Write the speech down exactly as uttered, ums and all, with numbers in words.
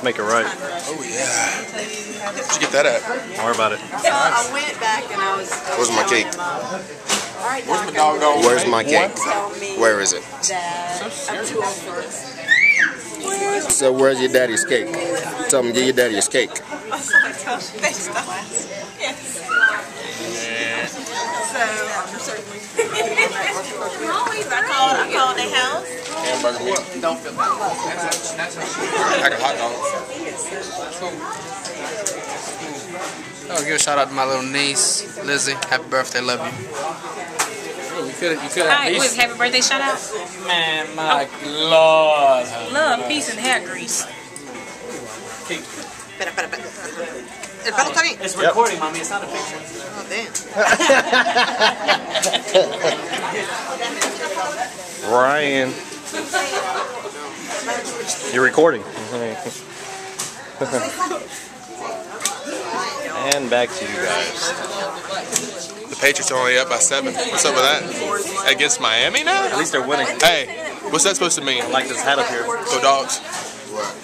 make it right. Oh yeah. Where'd you get that at? Don't worry about it. So I went back and I was. Where's my cake? Alright, Where's my doggone? Where's my cake? Where is it? I'm too old for this. So where's your daddy's cake? Tell him give your daddy his cake. Yes. So I'm certainly. Always, I called. I called the house. Hamburger meat. Don't feel bad. I got hot dogs. Oh, give a shout out to my little niece, Lizzie. Happy birthday, love you. Oh, you could, you could Hi, what is happy birthday shout out? Man, my Lord. Love, peace, and hair grease. Espera, espera, espera. El palo está bien. It's recording, mommy. It's not a picture. Oh, damn. Ryan. You're recording. And back to you guys. The Patriots are only up by seven. What's up with that? Against Miami now? At least they're winning. Hey, what's that supposed to mean? I like this hat up here. Go Dogs.